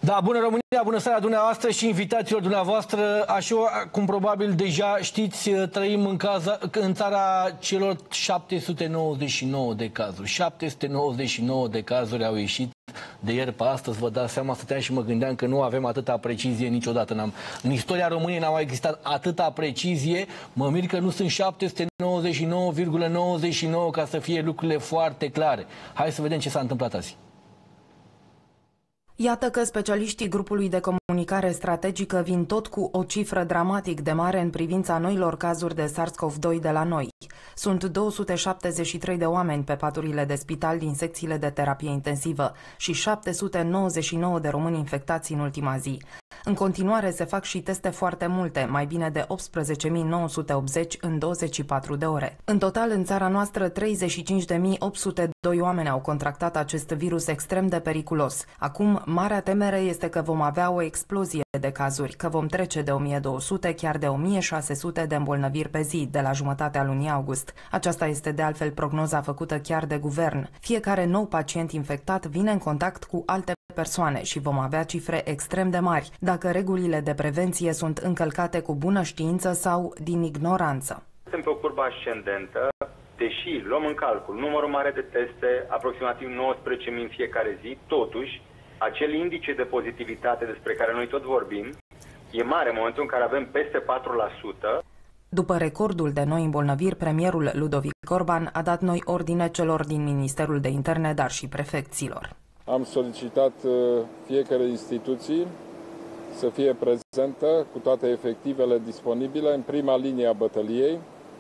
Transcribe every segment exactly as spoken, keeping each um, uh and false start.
Da, bună România, bună seara dumneavoastră și invitațiilor dumneavoastră. Așa cum probabil deja știți, trăim în, caza, în țara celor șapte sute nouăzeci și nouă de cazuri. șapte sute nouăzeci și nouă de cazuri au ieșit de ieri pe astăzi. Vă dați seama, stăteam și mă gândeam că nu avem atâta precizie niciodată. N-am, în istoria României n-a mai existat atâta precizie. Mă mir că nu sunt șapte sute nouăzeci și nouă virgulă nouăzeci și nouă, ca să fie lucrurile foarte clare. Hai să vedem ce s-a întâmplat azi. Iată că specialiștii grupului de comunicare strategică vin tot cu o cifră dramatic de mare în privința noilor cazuri de SARS-CoV doi de la noi. Sunt două sute șaptezeci și trei de oameni pe paturile de spital din secțiile de terapie intensivă și șapte sute nouăzeci și nouă de români infectați în ultima zi. În continuare se fac și teste foarte multe, mai bine de optsprezece mii nouă sute optzeci în douăzeci și patru de ore. În total, în țara noastră, treizeci și cinci de mii opt sute doi oameni au contractat acest virus extrem de periculos. Acum, marea temere este că vom avea o explozie de cazuri, că vom trece de o mie două sute, chiar de o mie șase sute de îmbolnăviri pe zi, de la jumătatea lunii august. Aceasta este de altfel prognoza făcută chiar de guvern. Fiecare nou pacient infectat vine în contact cu alte persoane și vom avea cifre extrem de mari, dacă regulile de prevenție sunt încălcate cu bună știință sau din ignoranță. Suntem pe o curbă ascendentă, deși luăm în calcul numărul mare de teste, aproximativ nouăsprezece mii în fiecare zi, totuși, acel indice de pozitivitate despre care noi tot vorbim e mare în momentul în care avem peste patru la sută. După recordul de noi îmbolnăviri, premierul Ludovic Orban a dat noi ordine celor din Ministerul de Interne, dar și prefecților. Am solicitat fiecare instituție să fie prezentă cu toate efectivele disponibile în prima linie a bătăliei,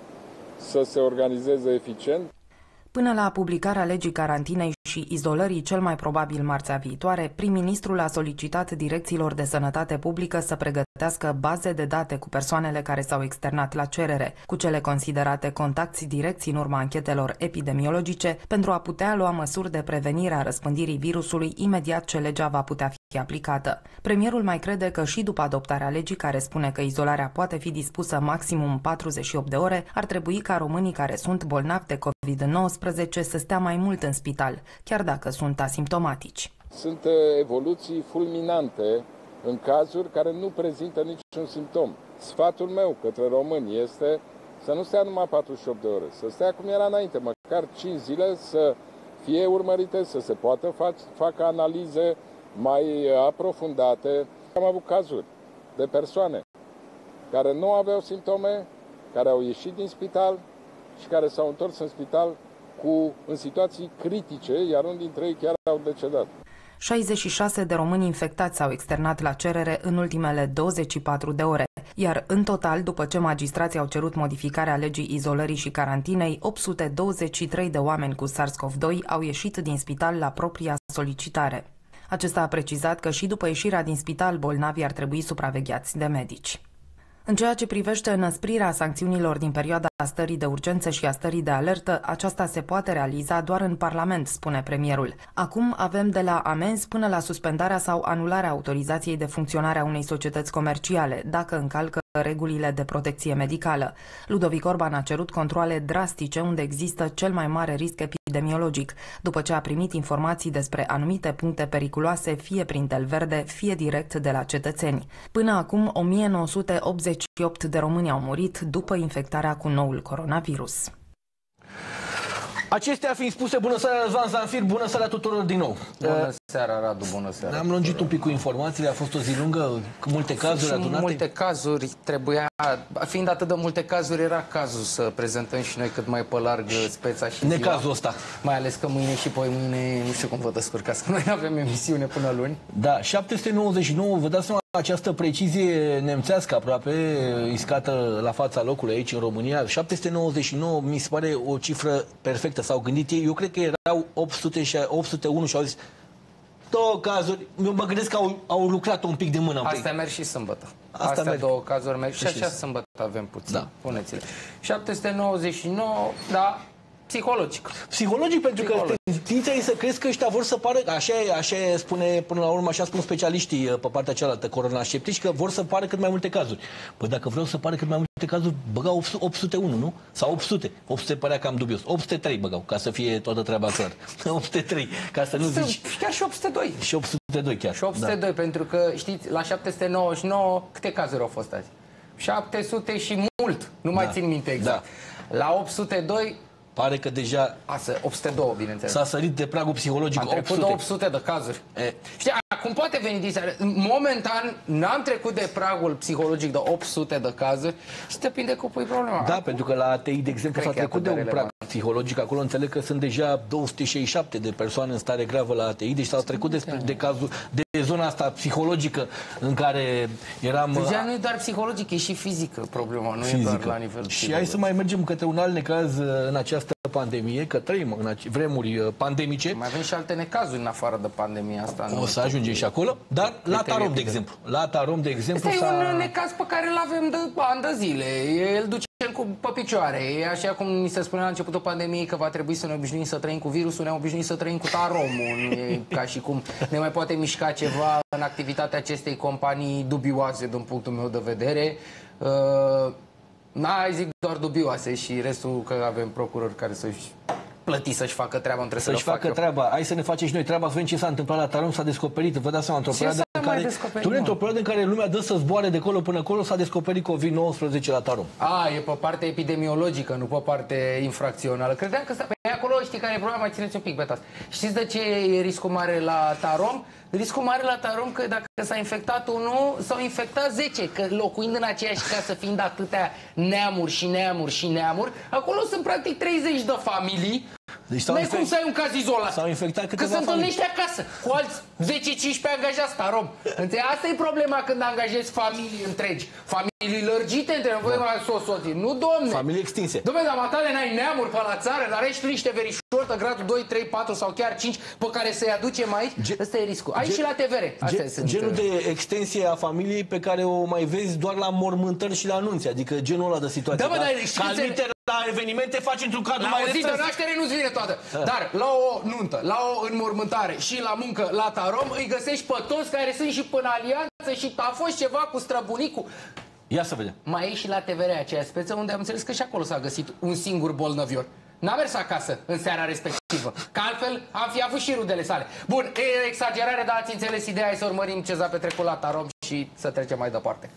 să se organizeze eficient. Până la publicarea legii carantinei și izolării, cel mai probabil marțea viitoare, prim-ministrul a solicitat direcțiilor de sănătate publică să pregătească baze de date cu persoanele care s-au externat la cerere, cu cele considerate contacti direcți în urma anchetelor epidemiologice, pentru a putea lua măsuri de prevenire a răspândirii virusului imediat ce legea va putea fi aplicată. Premierul mai crede că și după adoptarea legii, care spune că izolarea poate fi dispusă maximum patruzeci și opt de ore, ar trebui ca românii care sunt bolnavi de COVID nouăsprezece să stea mai mult în spital, chiar dacă sunt asimptomatici. Sunt evoluții fulminante în cazuri care nu prezintă niciun simptom. Sfatul meu către români este să nu stea numai patruzeci și opt de ore, să stea cum era înainte, măcar cinci zile, să fie urmărite, să se poată facă analize mai aprofundate. Am avut cazuri de persoane care nu aveau simptome, care au ieșit din spital și care s-au întors în spital cu, în situații critice, iar unul dintre ei chiar au decedat. șaizeci și șase de români infectați s-au externat la cerere în ultimele douăzeci și patru de ore, iar în total, după ce magistrații au cerut modificarea legii izolării și carantinei, opt sute douăzeci și trei de oameni cu SARS-CoV doi au ieșit din spital la propria solicitare. Acesta a precizat că și după ieșirea din spital, bolnavii ar trebui supravegheați de medici. În ceea ce privește înăsprirea sancțiunilor din perioada stării de urgență și a stării de alertă, aceasta se poate realiza doar în Parlament, spune premierul. Acum avem de la amenzi până la suspendarea sau anularea autorizației de funcționare a unei societăți comerciale, dacă încalcă regulile de protecție medicală. Ludovic Orban a cerut controale drastice unde există cel mai mare risc epidemiologic, după ce a primit informații despre anumite puncte periculoase, fie prin tel verde, fie direct de la cetățeni. Până acum, o mie nouă sute optzeci și opt de români au murit după infectarea cu noul coronavirus. Acestea fiind spuse, bună seara, Răzvan Zanfir, bună seara tuturor din nou. Bună seara, Radu, bună seara. Ne-am lungit un pic cu informațiile, a fost o zi lungă, cu multe cazuri adunate. multe cazuri, trebuia, fiind atât de multe cazuri, era cazul să prezentăm și noi cât mai pe larg speța și Necazul ăsta. Mai ales că mâine și poi mâine, nu știu cum vă descurcați, că noi avem emisiune până luni. Da, șapte sute nouăzeci și nouă, vă dați seama, această precizie nemțească aproape iscată la fața locului aici în România. șapte sute nouăzeci și nouă mi se pare o cifră perfectă, s-au gândit ei. Eu cred că erau opt sute, opt sute unu și au zis două cazuri. Eu mă gândesc că au, au lucrat un pic de mână. Astea merg și sâmbătă. Asta Astea merg. două cazuri merg și așa sâmbătă avem puțin. Da. Puneți-le. șapte sute nouăzeci și nouă, da, psihologic. Psihologic, pentru Psihologic. că tendința e să crezi că ăștia vor să pară, așa, așa spune până la urmă, așa spun specialiștii pe partea cealaltă, coronasceptici, că vor să pară cât mai multe cazuri. Păi dacă vreau să pară cât mai multe cazuri, băgau opt sute unu, nu? Sau opt sute. opt sute părea cam dubios. opt sute trei băgau, ca să fie toată treaba clară. opt sute trei, ca să nu zici. Chiar și opt sute doi. Și opt sute sute doi chiar. Și opt sute doi, da. Pentru că, știți, la șapte sute nouăzeci și nouă, câte cazuri au fost azi? șapte sute și mult, nu mai da. țin minte exact. Da. La opt sute doi... Pare că deja... Asă, opt sute doi, bineînțeles. S-a sărit de pragul psihologic. Am trecut de opt sute de cazuri. E. Știi, acum poate veni din seara. Momentan n-am trecut de pragul psihologic de opt sute de cazuri și depinde cum pui problema. Da, acum, pentru că la A T I, de exemplu, s-a trecut de un prag psihologic. Acolo înțeleg că sunt deja două sute șaizeci și șapte de persoane în stare gravă la A T I, deci s-a trecut despre, de cazul, de zona asta psihologică în care eram... Deja nu e doar psihologic, e și fizică problema, nu fizică. E doar la nivel Și psihologic. Hai să mai mergem către un alt necaz în această pandemie, că trăim în vremuri pandemice. Mai avem și alte necazuri în afară de pandemia asta. O să ajungem și acolo, dar la Tarom, de exemplu. La Tarom, de exemplu, este un necaz pe care îl avem de ani de zile. El duce cu pe picioare. E așa cum ni se spunea la începutul pandemiei că va trebui să ne obișnuim să trăim cu virusul, ne obișnuim să trăim cu Taromul. Nu e ca și cum ne mai poate mișca ceva în activitatea acestei companii dubioase, din punctul meu de vedere. Uh, N-ai zic doar dubioase și restul că avem procurori care să-și plăti să-și facă treaba, între să-și facă fac treaba. Hai să ne facem și noi treaba, să vedem ce s-a întâmplat la Tarom, s-a descoperit, vă dați seama, într-o perioadă în care, tu, într-o perioadă în care lumea dă să zboare de acolo până acolo, s-a descoperit COVID nouăsprezece la Tarom. A, e pe parte epidemiologică, nu pe parte infracțională. Credeam că pe acolo, știi care e problema, mai țineți un pic, Betas. Știți de ce e riscul mare la Tarom? Riscul mare la Tarom că dacă s-a infectat unul, s-au infectat zece, că locuind în aceeași casă, fiind atâtea neamuri și neamuri și neamuri, acolo sunt practic treizeci de familii. Deci nu infect... cum să ai un caz izolat. S-au infectat câteva Că se întâlnește acasă cu alți zece cincisprezece angajați Tarom. Asta e problema când angajezi familii întregi. Familii lărgite între voi, da. Mai soții. Nu, domne. Familii extinse. Domne, dar matale n-ai neamuri pe la țară, dar ai și niște verișori de gradul doi, trei, patru sau chiar cinci pe care să-i aducem aici. Ge Ăsta e riscul. Aici și la T V R. Astea gen, genul de extensie a familiei pe care o mai vezi doar la mormântări și la anunți. Adică genul ăla de situație. Da, bă, dar ca la evenimente faci într-un cadru la mai o zi de naștere nu-ți vine toată. Da. Dar la o nuntă, la o înmormântare și la muncă la Tarom îi găsești pe toți care sunt și până alianță și a fost ceva cu străbunicul. Ia să vedem. Mai e și la T V R aceea speță unde am înțeles că și acolo s-a găsit un singur bolnăvior. N-a mers acasă în seara respectivă. Că altfel am fi avut și rudele sale. Bun, e exagerare, dar ați înțeles ideea, e să urmărim ce s-a petrecut la Tarom și să trecem mai departe.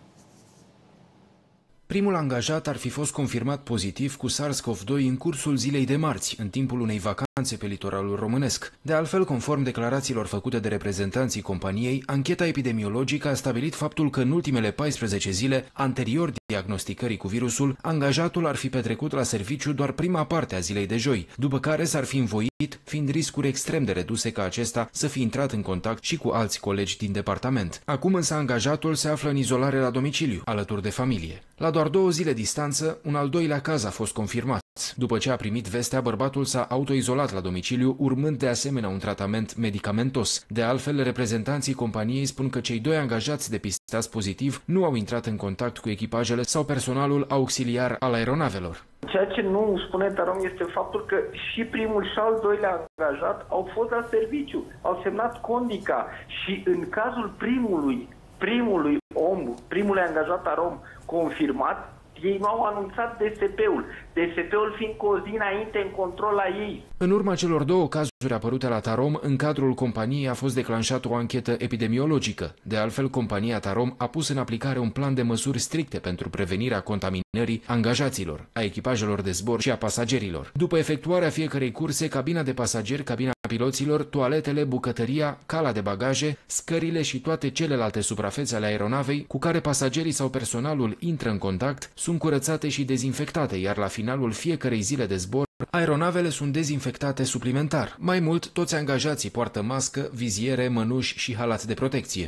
Primul angajat ar fi fost confirmat pozitiv cu SARS-CoV doi în cursul zilei de marți, în timpul unei vacanțe pe litoralul românesc. De altfel, conform declarațiilor făcute de reprezentanții companiei, ancheta epidemiologică a stabilit faptul că în ultimele paisprezece zile, anterior diagnosticării cu virusul, angajatul ar fi petrecut la serviciu doar prima parte a zilei de joi, după care s-ar fi învoit, fiind riscuri extrem de reduse ca acesta să fi intrat în contact și cu alți colegi din departament. Acum însă angajatul se află în izolare la domiciliu, alături de familie. La doar două zile distanță, un al doilea caz a fost confirmat. După ce a primit vestea, bărbatul s-a autoizolat la domiciliu, urmând de asemenea un tratament medicamentos. De altfel, reprezentanții companiei spun că cei doi angajați depistați pozitiv nu au intrat în contact cu echipajele sau personalul auxiliar al aeronavelor. Ceea ce nu spune Tarom este faptul că și primul și al doilea angajat au fost la serviciu, au semnat condica și în cazul primului, primului om, primului angajat Tarom confirmat, ei nu au anunțat D S P-ul, D S P-ul fiind cu o zi înainte în control la ei. În urma celor două cazuri apărute la Tarom, în cadrul companiei a fost declanșată o anchetă epidemiologică. De altfel, compania Tarom a pus în aplicare un plan de măsuri stricte pentru prevenirea contaminării angajaților, a echipajelor de zbor și a pasagerilor. După efectuarea fiecărei curse, cabina de pasageri, cabina piloților, toaletele, bucătăria, cala de bagaje, scările și toate celelalte suprafețe ale aeronavei cu care pasagerii sau personalul intră în contact sunt curățate și dezinfectate, iar la finalul fiecărei zile de zbor, aeronavele sunt dezinfectate suplimentar. Mai mult, toți angajații poartă mască, viziere, mănuși și halat de protecție.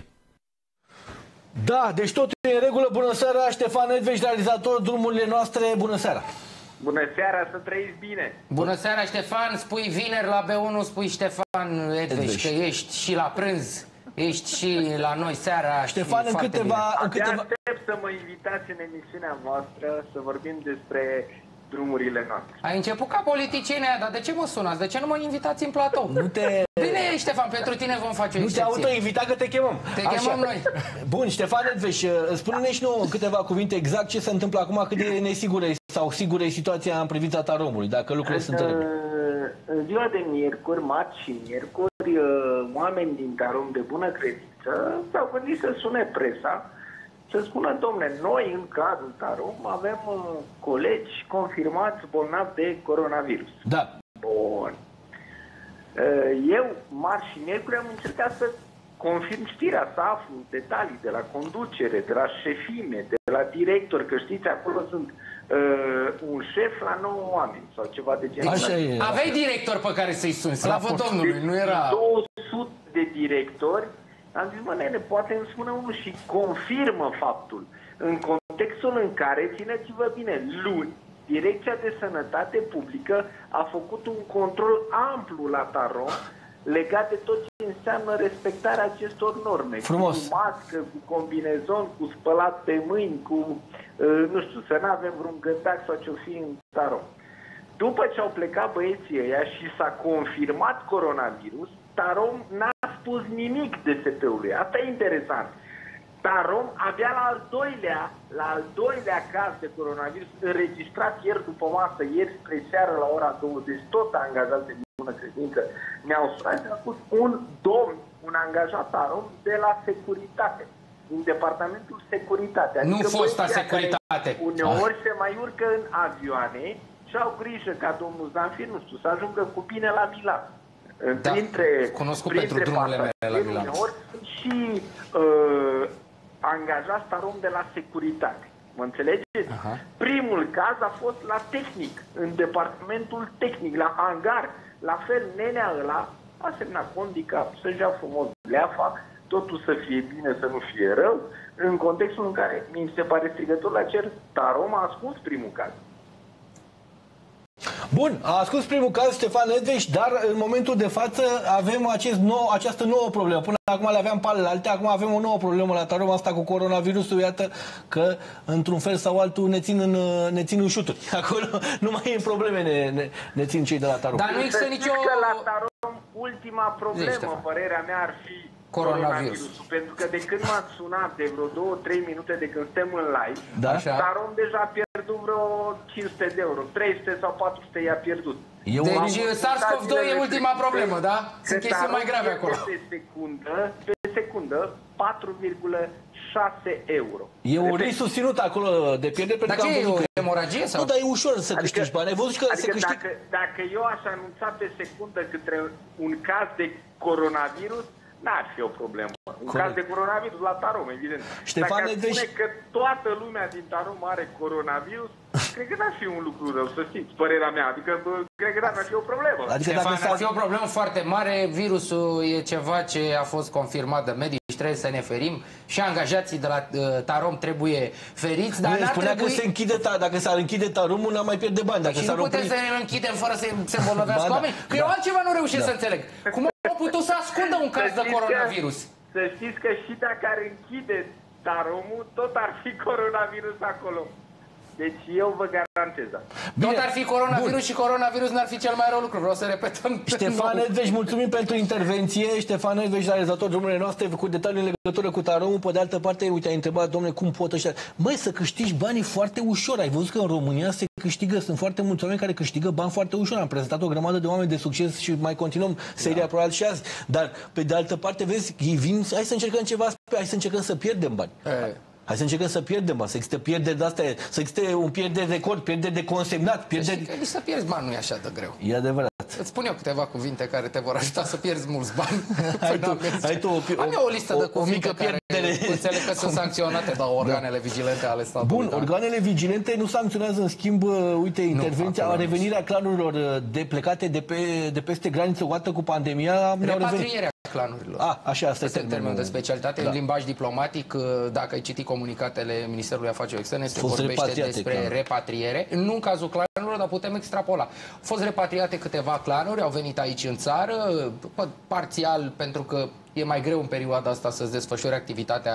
Da, deci totul e în regulă. Bună seara, Ștefan Edveș, realizator Drumurile Noastre. Bună seara! Bună seara, să trăiți bine! Bună seara, Ștefan! Spui vineri la B unu, spui Ștefan Edveș, că ești și la prânz, ești și la noi seara. Ștefan, în câteva... În câteva... aștept să mă invitați în emisiunea voastră să vorbim despre drumurile noastre. Ai început ca politiciene, dar de ce mă sunați? De ce nu mă invitați în platou? Nu te... Bine, Ștefan, pentru tine vom face o nu excepție. Nu te auto-invita că te chemăm. Te Așa. chemăm noi. Bun, Ștefan Edveș, spune-ne și nouă câteva cuvinte exact ce se întâmplă acum, cât de nesigură sau sigură e situația în privința Taromului, dacă lucrurile în, sunt în În ziua de miercuri, marți și miercuri, uh, oameni din Tarom de bună credință s-au gândit să sune presa, să spună, domne, noi în cazul Tarom avem uh, colegi confirmați bolnavi de coronavirus. Da. Bun. Uh, eu, marți și miercuri, am încercat să confirm știrea, să aflu detalii de la conducere, de la șefime, de la director, că știți, acolo sunt uh, un șef la nouă oameni sau ceva de genul. Așa e. Aveai director pe care să-i suni, slavă Domnului, nu era... două sute de directori, am zis, mă, nene, poate îmi spune unul și confirmă faptul. În contextul în care, țineți-vă bine, luni, Direcția de Sănătate Publică a făcut un control amplu la Tarom legat de tot ce înseamnă respectarea acestor norme. Frumos. Cu mască, cu combinezon, cu spălat pe mâini, cu, uh, nu știu, să nu avem vreun gândac sau ce-o fi în Tarom. După ce au plecat băieții ăia și s-a confirmat coronavirus, Tarom n-a spus nimic D S P-ului. Asta e interesant. Tarom avea la al doilea, la al doilea caz de coronavirus înregistrat ieri după masă, ieri spre seară la ora douăzeci, tot angajați de bună credință, ne-au sunat și a spus un domn, un angajat Tarom de la securitate, din departamentul securitate. Adică nu fosta securitate. Uneori se mai urcă în avioane și au grijă ca domnul Zanfir, nu știu, să ajungă cu bine la Milan. Da, printre, cunoscut printre pentru drumurile mele la Milan. Uneori sunt și uh, angajați Tarom de la securitate. Mă înțelegeți? Aha. Primul caz a fost la tehnic, în departamentul tehnic, la hangar. La fel, nenea ăla a semnat condica, să-și ia frumos leafa, totul să fie bine, să nu fie rău, în contextul în care mi se pare strigător la cer, Tarom a ascuns primul caz. Bun, a ascuns primul caz Ștefan Nedveș, dar în momentul de față avem acest nou, această nouă problemă. Până acum le aveam pe alte, acum avem o nouă problemă la Tarom, asta cu coronavirusul. Iată că, într-un fel sau altul, ne țin în, ne țin în șuturi. Acolo nu mai e probleme, ne, ne, ne țin cei de la Tarom. Dar nu există nicio... Că la Tarom, ultima problemă, părerea mea, ar fi coronavirusul. Pentru că de când m-ați sunat, de vreo două trei minute de când suntem în live, da? Tarom deja a pierdut vreo cinci sute de euro. trei sute sau patru sute i-a pierdut. Eu deci SARS-CoV doi e ultima problemă, da? Sunt chestii mai grave acolo. Pe secundă, pe secundă, patru virgulă șase euro. E un risc susținut acolo de pierdere, pentru că am văzut că... e o hemoragie sau? Nu, dar e ușor să câștigi adică, bani. Ai văzut că adică se câștig... dacă, dacă eu aș anunța pe secundă către un caz de coronavirus, n-ar fi o problemă. Un Corect. Caz de coronavirus la Tarom, evident. Ștefan Dacă Nedveș... spune că toată lumea din Tarom are coronavirus, cred că n-ar fi un lucru rău, să știți, părerea mea. Adică bă, cred că n-ar fi o problemă. Adică Ștefan, ar fi o problemă foarte mare. Virusul e ceva ce a fost confirmat de medici, trebuie să ne ferim. Și angajații de la uh, Tarom trebuie feriți, dar n-ar spunea trebui... că se închide, dacă s-ar închide Taromul, n-am mai pierde bani. Dacă și nu putem să ne închidem fără să se îmbolnăvească oameni? Că da. Eu altceva nu reușesc da. să înțeleg. Cum au putut să ascundă un caz de coronavirus? Să știți că și dacă ar închide Taromul, tot ar fi coronavirus acolo. Deci eu vă garantez. Bine. Tot ar fi coronavirus. Bun. Și coronavirus n-ar fi cel mai rău lucru. Vreau să repetăm. Ștefan Nedveș, mulțumim pentru intervenție. Ștefan Nedveș, realizator drumurile noastre, cu detalii în legătură cu Taromul. Pe de altă parte, uite, ai întrebat, domnule, cum pot ăștia... Măi, să câștigi banii foarte ușor. Ai văzut că în România se câștigă, sunt foarte mulți oameni care câștigă bani foarte ușor. Am prezentat o grămadă de oameni de succes și mai continuăm seria da. probabil și azi. Dar, pe de altă parte, vezi, ei vin, hai să încercăm ceva, hai să încercăm să pierdem bani. E. Hai să încercăm să pierdem bani, să existe pierderi de astea, să existe un pierdere de record, pierderi de consemnat, pierderi... Deci, că să pierzi bani nu e așa de greu. E adevărat. Îți spun eu câteva cuvinte care te vor ajuta să pierzi mulți bani. Hai tu, hai tu o, Am eu o listă o, de cuvinte o mică pierdere. Care înțeleg că sunt sancționate de organele da. vigilente ale statului. Bun, da? Organele vigilente nu sancționează, în schimb, uite, intervenția, nu, revenirea clanurilor de plecate de, pe, de peste graniță o dată cu pandemia. Repatrierea clanurilor. A, așa, asta este termenul de specialitate. Da. În limbaj diplomatic, dacă ai citit comunicatele Ministerului Afacerilor Externe, se Fost vorbește despre clar. repatriere. Nu în cazul clanurilor, dar putem extrapola. Au fost repatriate câteva clanuri, au venit aici în țară, parțial pentru că e mai greu în perioada asta să-ți desfășori activitatea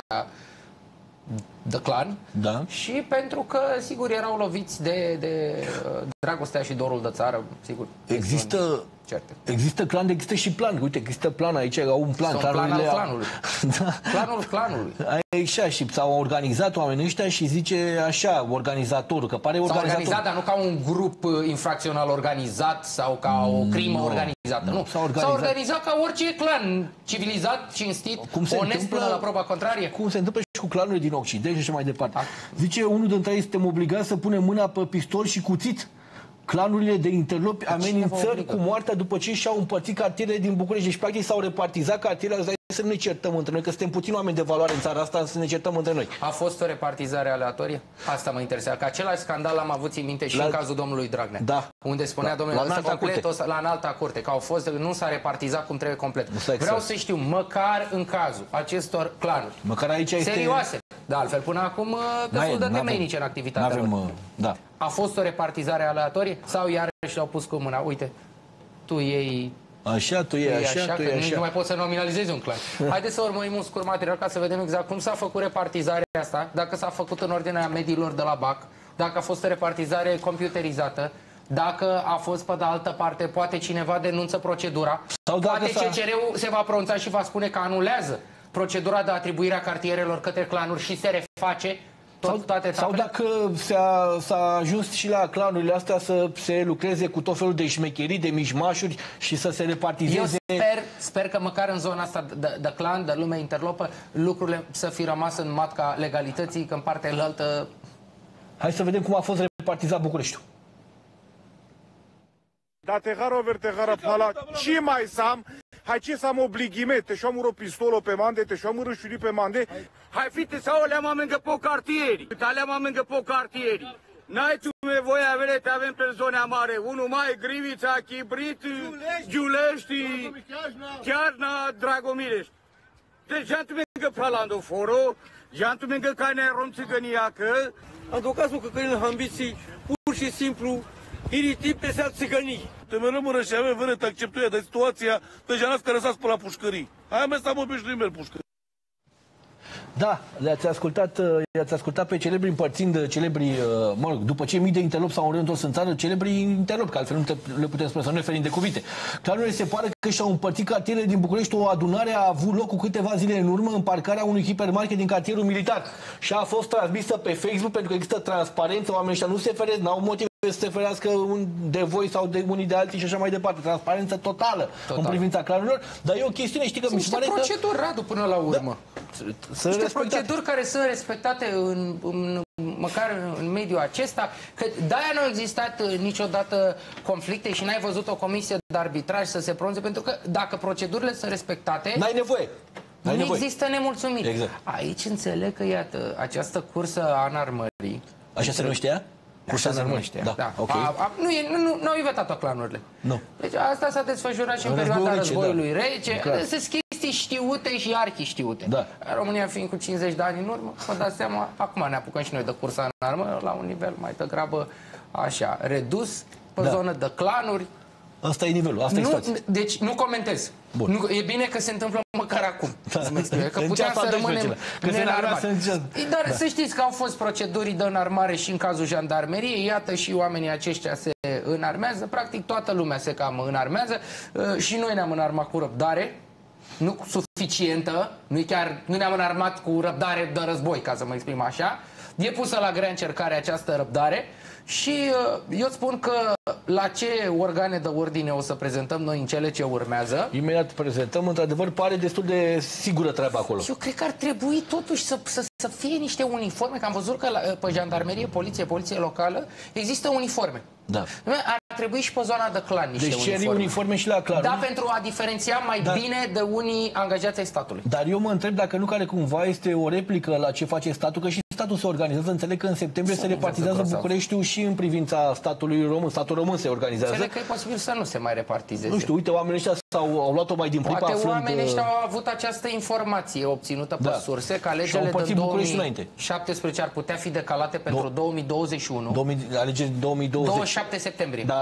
de clan da. Și pentru că, sigur, erau loviți de, de dragostea și dorul de țară, sigur. Există certe. Există clan, există și plan. Uite, există plan aici, au un plan. Sau un plan al au... clanului. Da. Planul clanului. Așa, și s-au organizat oamenii ăștia și zice așa, organizatorul, că pare organizator. S-au organizat, dar nu ca un grup infracțional organizat sau ca o crimă nu, organizată. Nu, nu. S-au organizat. S-au organizat ca orice clan civilizat, cinstit, cum se onest întâmplă, până la proba contrarie. Cum se întâmplă și cu clanurile din Occident și așa mai departe. A. Zice, unul dintre ei suntem obligați să punem mâna pe pistol și cuțit. Clanurile de interlopi amenințări cu moartea după ce și-au împărțit cartierele din București. Deci, practic, s-au repartizat cartierele. Să nu ne certăm între noi, că suntem puțini oameni de valoare în țara asta, să ne certăm între noi. A fost o repartizare aleatorie? Asta mă interesează. Că același scandal am avut în minte și la... în cazul domnului Dragnea. Da. Unde spunea, da. domnule, la complet, o să, la înalta curte, că au fost, nu s-a repartizat cum trebuie complet. Exact. Vreau să știu, măcar în cazul acestor clanuri măcar aici este... serioase, de altfel până acum destul de temeinice în activitatea lor. Da. A fost o repartizare aleatorie? Sau iarăși le-au pus cu mâna? Uite, tu iei... Așa, tu e așa, așa, tu că e așa. Nu mai poți să nominalizezi un clan. Haideți să urmărim un scurt material ca să vedem exact cum s-a făcut repartizarea asta, dacă s-a făcut în ordinea mediilor de la B A C, dacă a fost o repartizare computerizată, dacă a fost pe de altă parte, poate cineva denunță procedura, sau poate C C R-ul se va pronunța și va spune că anulează procedura de atribuire a cartierelor către clanuri și se reface. Tot, sau, toate sau dacă s-a ajuns și la clanurile astea să se lucreze cu tot felul de șmecherii, de mișmașuri și să se repartizeze. Eu sper, sper că măcar în zona asta de, de clan, de lume interlopă, lucrurile să fi rămas în matca legalității, că în partea altă... Hai să vedem cum a fost repartizat Bucureștiul. Da te haro ver te haro pala, ce mai sam? Hai ce să am obligime, te șomură pistolul pe mande, te șomură șuri pe mande. Hai fite sau le am mângă po cartieri, le am mângă po cartieri. N-ai tu nevoie avere, te avem pe zona mare. Unul mai Grivița, Chibrit, Giulești, Chiarna, Dragomireș. Deci já tu mângă pralando foro, já tu mângă cane rom țigăniacă. În tot cazul că căile ambiții pur și simplu iritiv pe sealt țigănii. Te mă rămână și avem vreme, te acceptuie de situația, deja n-ați care s-ați pe la pușcării. Aia mea s-am obișnuit merg pușcării. Da, le-ați ascultat, le-ați ascultat pe celebri împărțind celebri, mă rog, după ce mii de interlopi s-au reîntors în țară, celebri interlopi, că altfel nu te, le putem spune, să nu ne ferim de cuvinte. Clanurile se pare că și-au împărțit cartierele din București, o adunare a avut loc cu câteva zile în urmă în parcarea unui hipermarket din cartierul militar și a fost transmisă pe Facebook pentru că există transparență, oamenii ăștia nu se feresc, n-au motiv să se ferească de voi sau de unii de alții și așa mai departe. Transparență totală Total. în privința clanurilor, dar e o chestiune, știi că mi se pare că... proceduri, Radu, până la urmă. Da. Niște proceduri care sunt respectate în, în, măcar în mediul acesta, că de-aia nu au existat niciodată conflicte și n-ai văzut o comisie de arbitraj să se pronunțe, pentru că dacă procedurile sunt respectate... N-ai nevoie. Nu nevoie. există nemulțumiri. Exact. Aici înțeleg că, iată, această cursă a înarmării... Așa se numește? Așa se numește. Da. Da. Okay. A, a, nu, nu, nu au inventat-o clanurile. Nu. Deci asta s-a desfășurat și în, în perioada războiului rece. Da. Se chestii știute și arhi știute. Da. România fiind cu cincizeci de ani în urmă, vă dați seama, acum ne apucăm și noi de cursa în armă la un nivel mai degrabă așa, redus, pe da. zonă de clanuri. Asta e nivelul, asta nu, e deci nu comentez. Nu, e bine că se întâmplă măcar acum. Da. Că puteam să rămânem neînarmați. Dar da. să știți că au fost proceduri de înarmare și în cazul jandarmeriei. Iată și oamenii aceștia se înarmează. Practic toată lumea se cam înarmează. Și noi ne-am înarmat cu răbdare. Nu suficientă. Nu, chiar, nu ne-am înarmat cu răbdare de război, ca să mă exprim așa. E pusă la grea încercare această răbdare. Și eu spun că la ce organe de ordine o să prezentăm noi în cele ce urmează. Imediat prezentăm, într-adevăr pare destul de sigură treaba acolo. Eu cred că ar trebui totuși să, să, să fie niște uniforme, că am văzut că la, pe jandarmerie, poliție, poliție locală există uniforme. Da. Ar trebui și pe zona de clan niște deci uniforme. Deci uniforme și la clan. Da, pentru a diferenția mai da. bine de unii angajați ai statului. Dar eu mă întreb dacă nu care cumva este o replică la ce face statul, că și statul se organizează. Înțeleg că în septembrie se repartizează Bucureștiul și în privința statului român. Statul român se organizează. Înțeleg că e posibil să nu se mai repartizeze. Nu știu, uite, oamenii ăștia s-au, au luat-o mai din prima. Poate aflând... oamenii ăștia au avut această informație obținută pe da. surse, că alegerile din două mii șaptesprezece ar putea fi decalate pentru două mii douăzeci și unu. Alegeri două mii douăzeci. douăzeci și șapte septembrie. Da.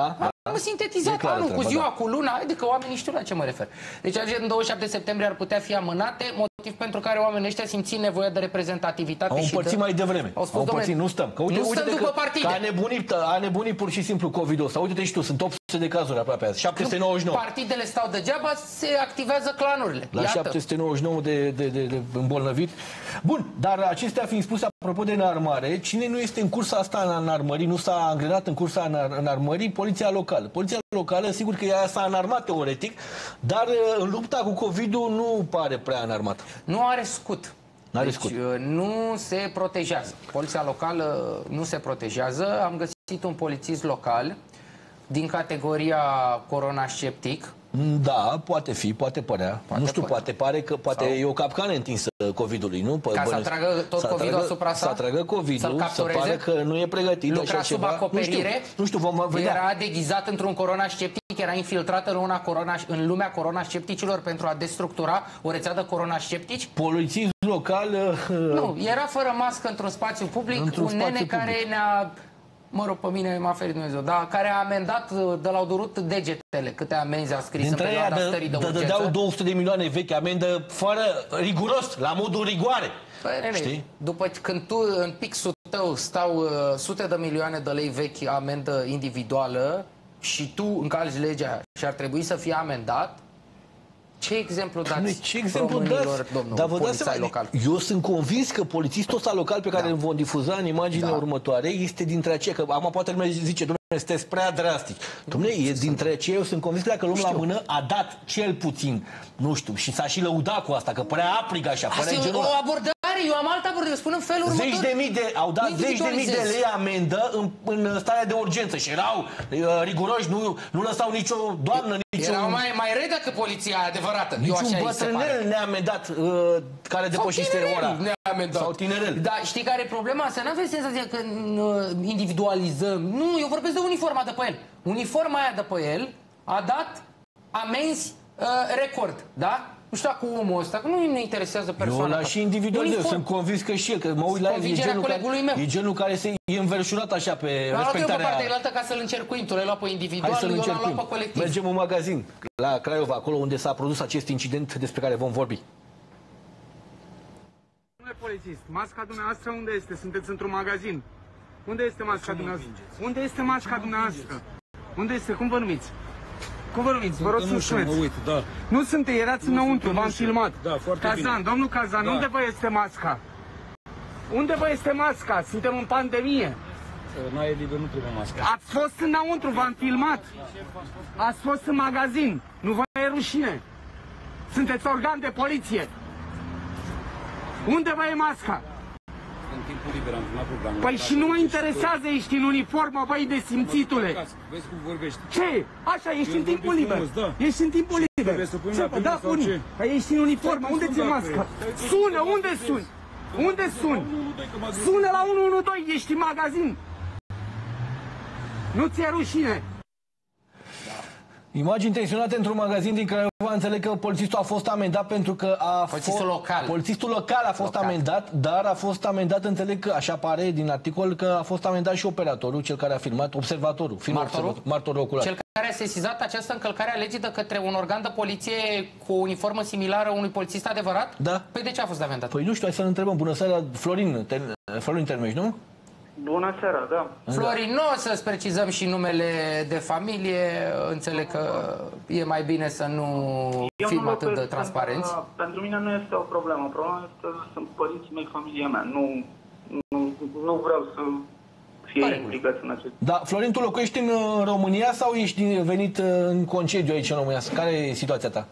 am sintetizat anul cu ziua, cu luna, haide că oamenii știu la ce mă refer. Deci alegerile în douăzeci și șapte septembrie ar putea fi amânate, motiv pentru care oamenii ăștia simt nevoia de reprezentativitate. Au și împărțit de... mai devreme. Au spus, Au împărțit, domnule, nu stăm. Că uite, nu uite stăm după că, partide. că a nebunit, a nebunit pur și simplu COVID-ul ăsta. Uite-te și tu, sunt opt sute de cazuri aproape azi, șapte sute nouăzeci și nouă. Partidele stau degeaba, se activează clanurile. La Iată. șapte sute nouăzeci și nouă de, de, de, de îmbolnăvit. Bun, dar acestea fiind spuse, apropo de înarmare, cine nu este în cursa asta în înarmării, nu s-a angrenat în cursa în înarmării? Poliția locală. Poliția locală, sigur că ea s-a înarmat teoretic, dar în lupta cu COVID-ul nu pare prea înarmată. Nu are scut. N-are deci scut. nu se protejează. Poliția locală nu se protejează. Am găsit un polițist local din categoria corona-sceptic. Da, poate fi, poate părea. Poate nu știu, părea. poate pare că poate Sau... e o capcană întinsă COVID-ului, nu? Ca să atragă tot COVID-ul asupra sa? Să atragă COVID-ul, să pare că nu e pregătit. Lucra sub acoperire? Nu știu, nu știu, vom vedea. Era deghizat într-un corona-sceptic, era infiltrat în, una corona, în lumea corona-scepticilor pentru a destructura o rețea de corona-sceptici? Polițist local... Nu, era fără mască într-un spațiu public, un nene public. care ne-a... Mă rog, pe mine m-a ferit Dumnezeu, dar care a amendat, de l-au durut degetele, câte amenzi a scris dintre în perioada de, stării de urgență. Dădeau două sute de milioane vechi, amendă fără, riguros, la modul rigoare. Păi, știi? După când tu, în pixul tău, stau uh, sute de milioane de lei vechi amendă individuală și tu încalci legea și ar trebui să fie amendat, ce exemplu dați ce exemplu dați? Domnul Dar vă dați seama, local? Eu sunt convins că polițistul ăsta local pe care da. îl vom difuza în imaginea da. următoare este dintre aceia, că acum poate lumea zice, domnule, sunteți prea drastici. Domnule, e dintre aceia, eu sunt convins că dacă luăm la mână, a dat cel puțin, nu știu, și s-a și lăudat cu asta, că părea aprig așa, părea asta genul o abordare, eu am altă abordare, spun în felul următor. Zeci de mii de, au dat zeci de mii de lei amendă în, în starea de urgență și erau uh, riguroși, nu, nu lăsau nicio doamnă, niciun... Erau mai, mai rede că poliția adevărată. Niciun bătrânel ne-a amendat uh, care depășise ora. Sau tinerel. Dar știi care e problema? Să n-aveți senzația că uh, individualizăm. Nu, eu vorbesc de uniforma de pe el. Uniforma aia de pe el a dat amenzi uh, record, da? Nu știu cu omul ăsta, că nu ne interesează persoana. Eu l-aș și individualizez, sunt convins că și el, că mă uit la el, e genul, care, e genul care se e înverșurat așa pe respectarea... L-am luat eu pe partea altă ca să-l încercuim, tu l-ai luat pe individual, eu l-am luat pe colectiv. Mergem în magazin, la Craiova, acolo unde s-a produs acest incident despre care vom vorbi. Domnule polițist, masca dumneavoastră unde este? Sunteți într-un magazin. Unde este masca dumneavoastră? Unde este masca dumneavoastră? Unde este? Cum vă numiți? Cum vă numiți? Vă rog să-mi spuneți. Da. Nu sunt, erați înăuntru, v-am filmat. Da, foarte Cazan, bine. domnul Cazan, da. Unde vă este masca? Unde vă este masca? Suntem în pandemie. N-ai liber, nu trebuie masca. Ați fost înăuntru, v-am filmat. Ați fost în magazin. Nu vă e rușine. Sunteți organ de poliție. Unde vă e masca? În timpul liber am filmat programul. Păi și nu mă interesează, ești în uniformă, băi, de simțitule. Vezi cum vorbești. Ce? Așa, ești în timpul liber. Ești în timpul liber. Ce? Da, pune. Păi ești în uniformă, unde ți-e masca? Sună, unde suni? Unde suni? Sună la unu unu doi, ești în magazin. Nu ți-e rușine. Imagini tensionate într-un magazin din Craiova. Înțeleg că polițistul a fost amendat pentru că a Polițistul local. Polițistul local a fost local. amendat, dar a fost amendat, înțeleg că, așa pare din articol, că a fost amendat și operatorul, cel care a filmat, observatorul, martorul, observator, martorul ocular. Cel care a sesizat această încălcare a legii de către un organ de poliție cu o uniformă similară unui polițist adevărat? Da. Păi de ce a fost amendat? Păi nu știu, hai să-l întrebăm. Bună seara, Florin, ten, Florin Termeș, nu? Bună seara, da. Florin, nu o să-ți precizăm și numele de familie. Înțeleg că e mai bine să nu Eu fim nu atât de transparenți. Pentru, pentru mine nu este o problemă. Problema este că sunt părinții mei, familia mea. Nu, nu, nu vreau să fie implicați în acest... Da, Florin, tu locuiești în România sau ești venit în concediu aici în România? Care e situația ta?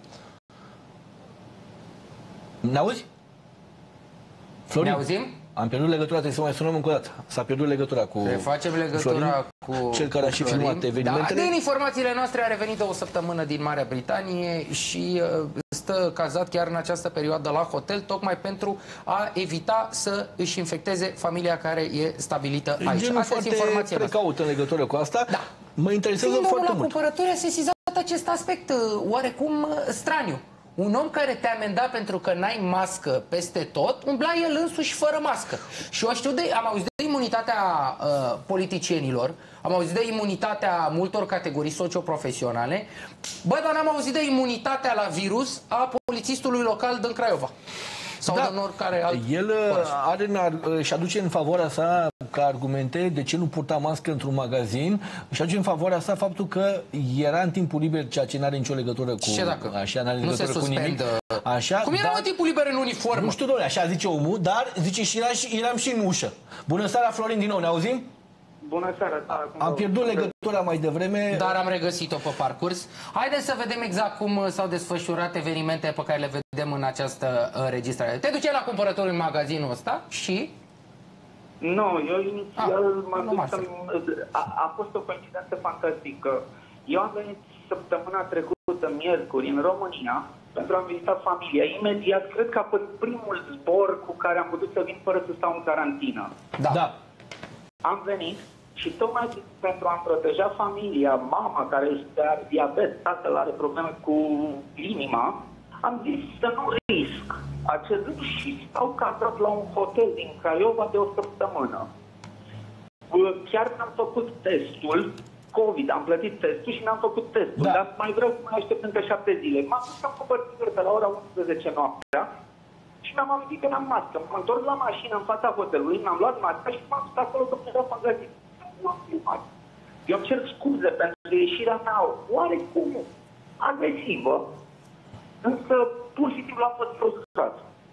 Ne auzi? Florin? Ne auzim? Am pierdut legătura, trebuie să mai sunăm încă o dată. S-a pierdut legătura cu facem legătura Florin, cu cel care a și filmat evenimentele. Da, din informațiile noastre a revenit de o săptămână din Marea Britanie și uh, stă cazat chiar în această perioadă la hotel, tocmai pentru a evita să își infecteze familia care e stabilită aici. Genul foarte precaut în legătură cu asta. Da. Mă interesează Fiind foarte la mult. cumpărături a sesizat acest aspect uh, oarecum uh, straniu. Un om care te amenda pentru că n-ai mască peste tot, umbla el însuși fără mască. Și eu știu de, am auzit de imunitatea uh, politicienilor, am auzit de imunitatea multor categorii socioprofesionale, bă, dar n-am auzit de imunitatea la virus a polițistului local din Craiova. Sau da, din oricare alt el are, și aduce în favoarea sa ca argumente de ce nu purta mască într-un magazin și aduce în favoarea sa faptul că era în timpul liber, ceea ce n-are nicio legătură cu ce dacă așa, n-are legătură nu se cu nimic. Așa, cum era în timpul liber în uniformă? Nu știu, doamne, așa zice omul, dar zice și eram, și eram și în ușă. Bună seara, Florin, din nou, ne auzim? Bună seara. Da, am pierdut legătura mai devreme. Dar am regăsit-o pe parcurs. Haideți să vedem exact cum s-au desfășurat evenimente pe care le vedem în această înregistrare. Te duceai la cumpărători în magazinul ăsta și... Nu, eu inițial m-am dus a, a fost o coincidență fantastică. Eu am venit săptămâna trecută, miercuri, în România, pentru a vizita familia. Imediat, cred că a fost primul zbor cu care am putut să vin fără să stau în carantină. Da. da. Am venit și tocmai pentru a proteja familia, mama care are diabet, tatăl are probleme cu inima, am zis să nu risc acest lucru și stau cazat la un hotel din Craiova de o săptămână. Chiar am făcut testul COVID, am plătit testul și n-am făcut testul, da. Dar mai vreau să mai aștept încă șapte zile. M-am dus să-mi cumpăr țigări pe la ora unsprezece noaptea și mi-am amintit că n-am mască. M-am întors la mașină în fața hotelului, mi-am luat masca și m-am dus acolo că mi-am magazin. Nu am filmat. Eu îmi cer scuze pentru ieșirea mea oarecum agresivă, însă pur și simplu am fost frustrat.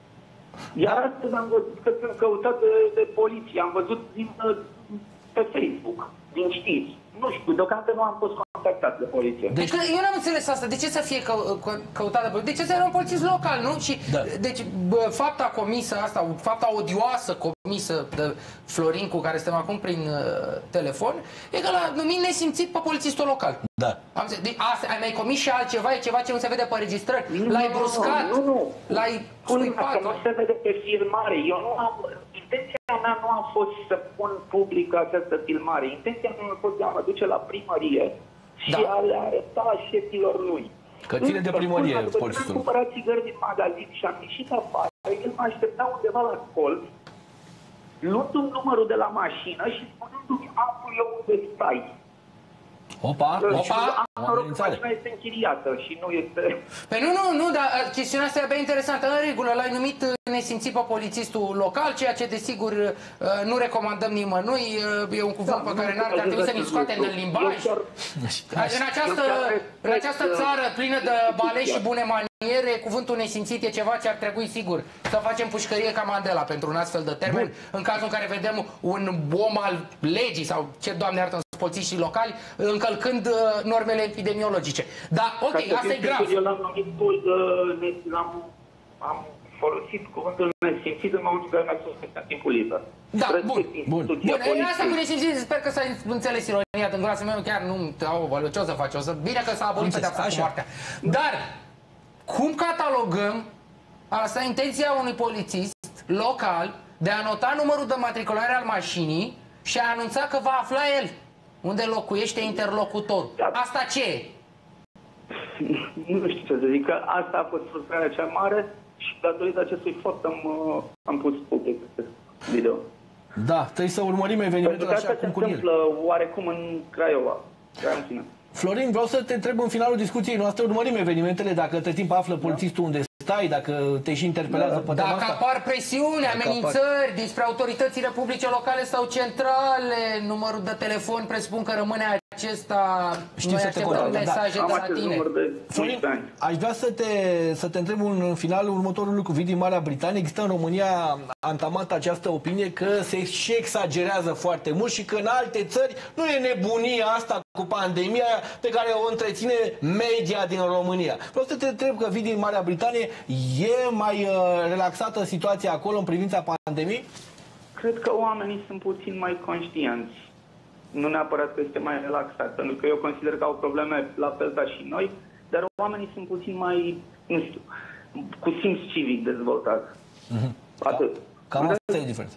Iar astăzi am văzut că sunt căutat de, de poliție, am văzut din, pe Facebook, din știri. Nu știu, deocamdată nu am fost contactat de poliție. Deci, eu n-am înțeles asta. De ce să fie că, că, căutat de poliție? De ce să era un polițist local, nu? Și, da. Deci, bă, fapta comisă asta, fapta odioasă comisă de Florin, cu care suntem acum prin uh, telefon, e că l-a numit nesimțit pe polițistul local. Da. Am zis, de, asta, ai mai comis și altceva, e ceva ce nu se vede pe registrări? L-ai bruscat? Nu, nu. L-ai scuipat? Nu se vede pe filmare. Eu nu am... Intenția mea nu a fost să pun public această filmare. Intenția mea a fost de a mă duce la primărie și da. a le arăta șefilor lui. Că ține de primărie, polițistul. Am cumpărat țigări din magazin și am ieșit afară. El mă aștepta undeva la colț, luându-mi numărul de la mașină și spunându-mi, aflu eu unde stai. Opa, opa, am noroc că mașina este închiriată și nu este... Păi nu, nu, nu, dar chestiunea asta e abia interesantă. În regulă, l-ai numit nesimțit pe polițistul local, ceea ce, desigur, nu recomandăm nimănui. E un cuvânt da, pe care n-ar trebui să ne scoatem în limbaj. În această, în această țară plină de bale și bune maniere, cuvântul nesimțit e ceva ce ar trebui, sigur, să facem pușcărie ca Mandela pentru un astfel de termen. Bun. În cazul în care vedem un om al legii sau ce, Doamne iartă, polițiștii locali încălcând uh, normele epidemiologice. Da, ok, asta e grav. Eu l-am numit, uh, am folosit cuvântul nesimțit în momentul în care mi-a suspectat timpul liber. Da, bun. Bun. Bun. Asta cu nesimțit, sper că s-a înțeles ironia din glasul meu, chiar nu, oh, ce o să faci? O să... Bine că s-a abolit pedeapsa cu moartea. Dar, cum catalogăm asta intenția unui polițist local de a nota numărul de matriculare al mașinii și a anunța că va afla el unde locuiește interlocutorul? Da. Asta ce e? Nu știu ce să zic, că asta a fost frustrarea cea mare și datorită acestui fapt am, am pus public video. Da, trebuie să urmărim evenimentul așa cum cu el. Se întâmplă oarecum în Craiova. Florin, vreau să te întreb în finalul discuției noastre, urmărim evenimentele, dacă între timp află polițistul unde stai, dacă te și interpelează pe tema asta. Dacă apar presiuni, amenințări dinspre autoritățile publice locale sau centrale, numărul de telefon presupun că rămâne acesta. Noi așteptăm mesaje de la tine. Florin, aș vrea să te, să te întreb în final următorul lucru. Vii din Marea Britanie, există în România antamat această opinie că se și exagerează foarte mult și că în alte țări nu e nebunia asta cu pandemia pe care o întreține media din România. Vreau să te întreb că vii din Marea Britanie, e mai uh, relaxată situația acolo în privința pandemiei? Cred că oamenii sunt puțin mai conștienți. Nu neapărat că este mai relaxat, pentru că eu consider că au probleme la fel ca și noi, dar oamenii sunt puțin mai, nu știu, cu simț civic dezvoltat. Mm-hmm. Atât. Cam asta e diferența.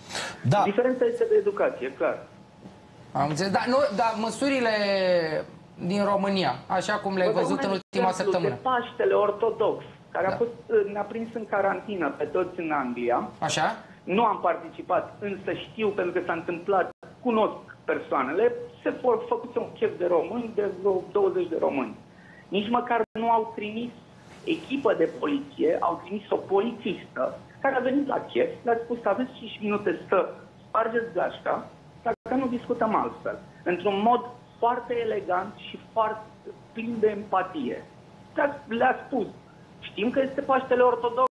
Da. Diferența este de educație, clar. Am înțeles. Dar, nu, dar măsurile din România, așa cum le-ai văzut în ultima săptămână. De Paștele Ortodox, care da. a fost, ne-a prins în carantină pe toți în Anglia. Așa? Nu am participat, însă știu, pentru că s-a întâmplat, cunosc persoanele, se făcuse un chef de români, de vreo douăzeci de români. Nici măcar nu au trimis echipă de poliție, au trimis o polițistă care a venit la chef, le-a spus că aveți cinci minute să spargeți gașca, dacă nu discutăm altfel. Într-un mod foarte elegant și foarte plin de empatie. Le-a spus, știm că este Paștele Ortodox,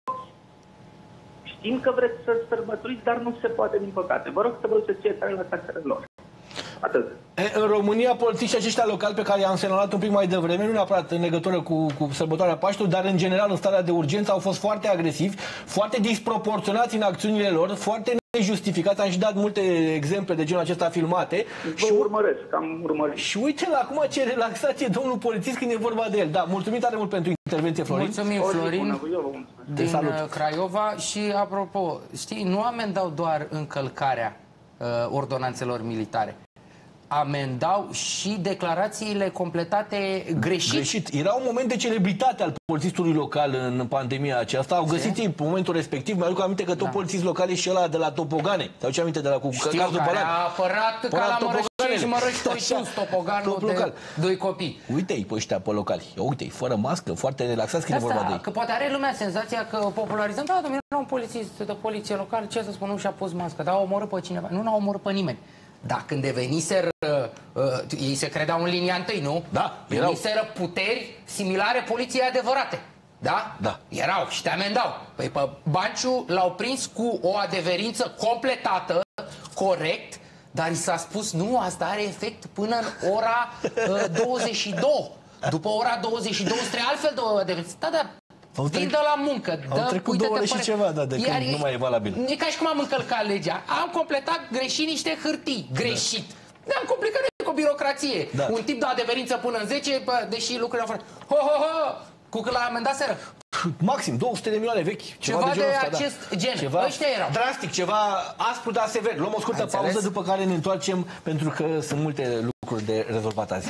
știm că vreți să sărbătoriți, dar nu se poate, din păcate. Vă rog să vă duceți fiecare la casele lor. Atât. În România, polițiștii aceștia locali pe care i-am semnalat un pic mai devreme, nu neapărat în legătură cu, cu sărbătoarea Paștelui, dar în general în starea de urgență au fost foarte agresivi, foarte disproporționați în acțiunile lor, foarte nejustificați. Am și dat multe exemple de genul acesta filmate. Vă și urmăresc, am urmărit. Și uite la acum ce relaxație domnul polițist când e vorba de el. Da, mulțumim tare mult pentru intervenție, Florin. Mulțumim, Florin, din salut. Craiova. Și apropo, știi, nu amendau doar încălcarea uh, ordonanțelor militare. Amendau și declarațiile completate greșit. Greșit. Era un moment de celebritate al polițistului local în pandemia aceasta. Au găsit în momentul respectiv, mi-aduc aminte că tot da. polițist local e și ăla de la Topogane. Sau ce aminte de la cu Știu, care Bălan. A apărat ca la Mărăștei și Mărăștei sus Topoganul de local. Doi copii. Uite-i pe ăștia pe locali. Uite-i, fără mască, foarte relaxați când e vorba de ei. Că poate are lumea senzația că popularizăm. Da, domnule, era un polițist de poliție local, ce să spun, nu și-a pus mască. Dar a omorât pe cineva. Nu n-a omorât pe nimeni. Dar când deveniseră, uh, ei se credeau în linia întâi, nu? Da, erau. Deveniseră puteri similare poliției adevărate. Da? Da. Erau și te amendau. Păi pe Banciu l-au prins cu o adeverință completată, corect, dar i s-a spus, nu, asta are efect până în ora uh, douăzeci și două. După ora douăzeci și două trebuie altfel de o adeverință. Da, da. Vin de la muncă. Au dă, trecut două ore și ceva, da, de când nu mai e valabil. E ca și cum am încălcat legea. Am completat greșit niște hârtii. Greșit. Da. Ne-am complicat cu birocrație. Da. Un tip de adeverință până în zece, bă, deși lucrurile au fost... Ho, ho, ho! Cu cât l-a amendat seară? Maxim, două sute de milioane vechi. Ceva, ceva de, de ăsta, acest da. gen. Ceva Ăștia erau. Drastic, ceva aspru, dar sever. Luăm o scurtă pauză, după care ne întoarcem, pentru că sunt multe lucruri de rezolvat azi.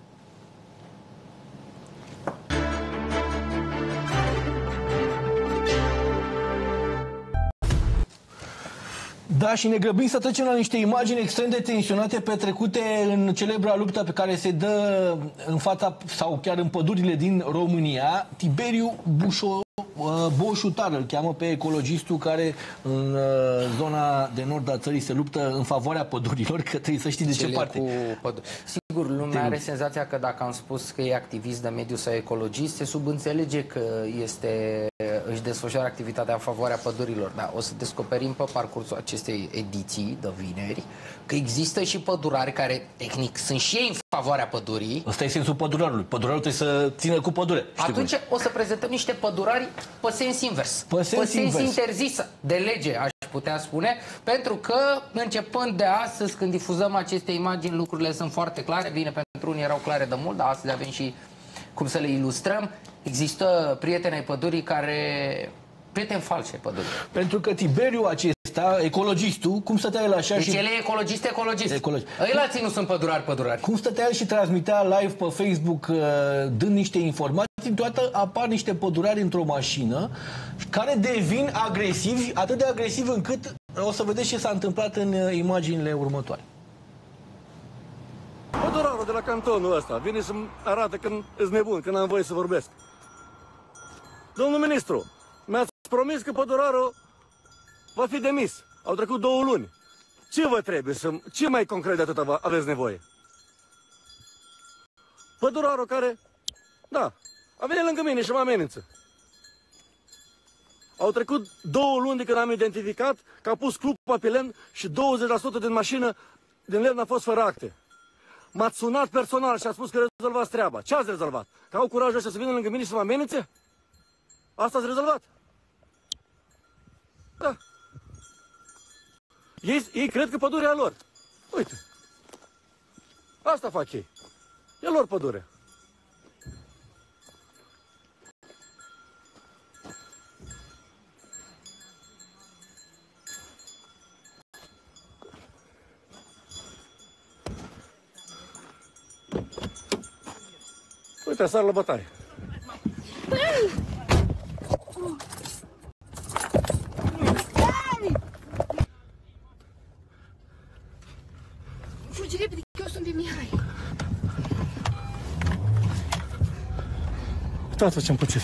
Da, și ne grăbim să trecem la niște imagini extrem de tensionate petrecute în celebra luptă pe care se dă în fața sau chiar în pădurile din România. Tiberiu Bușo, Boșutar îl cheamă pe ecologistul care în zona de nord a țării se luptă în favoarea pădurilor, că trebuie să știi de ce parte. Sigur, lumea are senzația că dacă am spus că e activist de mediu sau ecologist, se subînțelege că este, își desfășoară activitatea în favoarea pădurilor. Dar o să descoperim pe parcursul acestei ediții de vineri că există și pădurari care, tehnic, sunt și ei în favoarea pădurii. Ăsta e sensul pădurarului. Pădurarul trebuie să țină cu pădure. Atunci o să prezentăm niște pădurari pe sens invers. Pe sens, pe sens invers. interzis de lege, aș putea spune, pentru că începând de astăzi, când difuzăm aceste imagini, lucrurile sunt foarte clare. Bine, pentru unii erau clare de mult, dar astăzi avem și cum să le ilustrăm. Există prieteni ai pădurii care... prieteni falși ai pădurii. Pentru că Tiberiu acesta, ecologistul, cum stătea el așa deci și... el e ecologist, ecologist. Ecologist. Ei alții nu sunt pădurari, pădurari. Cum stătea el și transmitea live pe Facebook dând niște informații, deodată apar niște pădurari într-o mașină care devin agresivi, atât de agresivi încât o să vedeți ce s-a întâmplat în imaginile următoare. Pădurarul de la cantonul ăsta vine să-mi arată când îți nebun, când am voie să vorbesc. Domnul ministru, mi-ați promis că pădurarul va fi demis. Au trecut două luni. Ce vă trebuie să... Ce mai concret de atât aveți nevoie? Pădurarul care... Da, a venit lângă mine și mă amenință. Au trecut două luni de când am identificat că a pus clupa pe lemn și douăzeci la sută din mașină din lemn a fost fără acte. M-ați sunat personal și a spus că rezolvați treaba. Ce ați rezolvat? Că au curajul ăștia să vină lângă mine și să mă amenințe? Asta ați rezolvat? Da. Ei, ei cred că pădurea e a lor. Uite. Asta fac ei. E lor pădurea. Ăștia sar la bătaie. Fugi repede, că eu sunt pe Mihai. Uitați-vă ce-am pățit.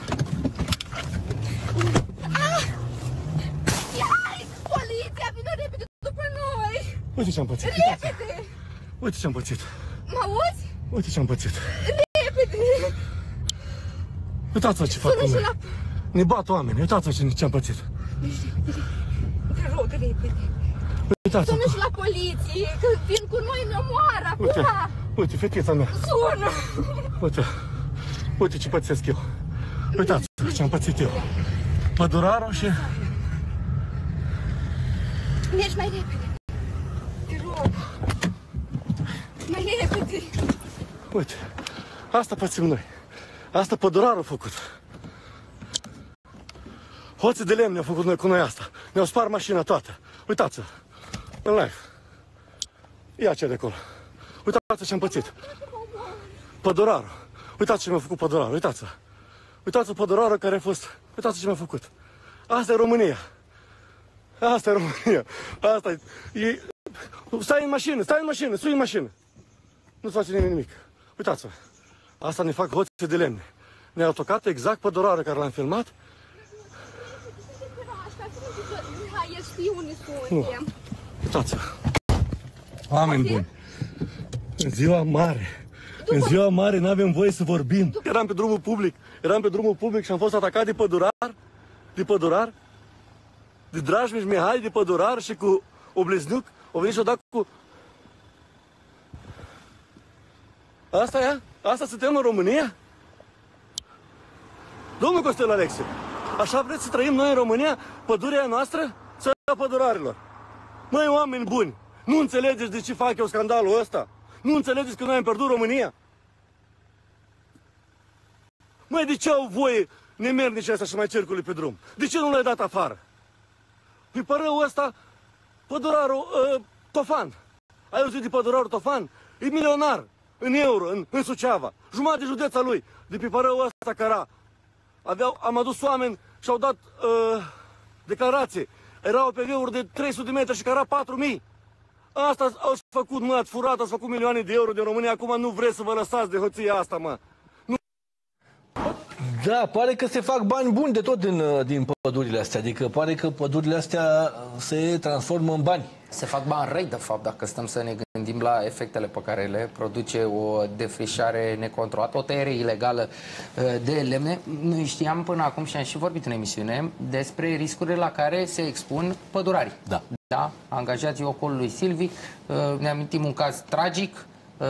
Hai, poliția, vină repede după noi. Uite ce-am pățit. Repede. Uite ce-am pățit. Mă auzi? Uite ce-am pățit. Repede. Uitați-vă ce fac cu noi. La... Ne bat oameni. Uitați-vă ce-am pățit. Te rog, repede. Uitați-vă. Sună și la poliție, că vin cu noi, ne omoară acum. Uite, uite, fetița mea. Sună. Uite, uite ce pățesc eu. Uitați-vă ce-am pățit eu. Pădurarul și... Mergi mai repede. Te rog. Mai repede. Uite, asta pățim noi. Asta pădurarul a făcut. Hoții de lemn ne-au făcut noi cu noi asta. Ne-au spart mașina toată. Uitați-vă. În live. Ia ce de acolo. Uitați-vă ce-am pățit. Pădurarul. Uitați ce mi-a făcut pădurarul. Uitați-vă. Uitați-vă pădurarul care a fost. Uitați ce mi-a făcut. Asta e România. Asta e România. Asta e... e... Stai în mașină, stai în mașină, sui în mașină. Nu-ți face nimeni nimic. Uitați-vă. Asta ne fac hoții de lemne. Ne-au tocat exact pădurarul care l-am filmat. Hai, el știi unde suntem. Uitați-vă. Oameni buni. În ziua mare. În ziua mare n-avem voie să vorbim. Eram pe drumul public. Eram pe drumul public și am fost atacat de pădurar. De pădurar. De Drașmiș Mihai, de pădurar și cu Obliznuc. O venit și o dat cu... Asta e? Asta suntem în România? Domnul Costel Alexe, așa vreți să trăim noi în România? Pădurea noastră? Să ia pădurarilor. Măi, oameni buni, nu înțelegeți de ce fac eu scandalul ăsta? Nu înțelegeți că noi am pierdut România? Măi, de ce au voie nemernicii ăsta să mai circule pe drum? De ce nu l-ai dat afară? Pe părăul ăsta, pădurarul uh, Tofan. Ai auzit de pădurarul Tofan? E milionar în euro, în, în Suceava. Jumătate de județa lui, de pe părăul ăsta Cara. Aveau, am adus oameni și au dat uh, declarație. Erau pe veuri de trei sute de metri și Cara patru mii. Asta au făcut, mă, ați furat, ați făcut milioane de euro din România. Acum nu vreți să vă lăsați de hoția asta, mă. Nu. Da, pare că se fac bani buni de tot din, din pădurile astea. Adică pare că pădurile astea se transformă în bani. Se fac bani răi, de fapt, dacă stăm să ne gândim la efectele pe care le produce o defrișare necontrolată, o tăiere ilegală de lemne. Noi știam până acum și am și vorbit în emisiune despre riscurile la care se expun pădurarii. Da. Da, angajații ocolului Silvic. Ne amintim un caz tragic.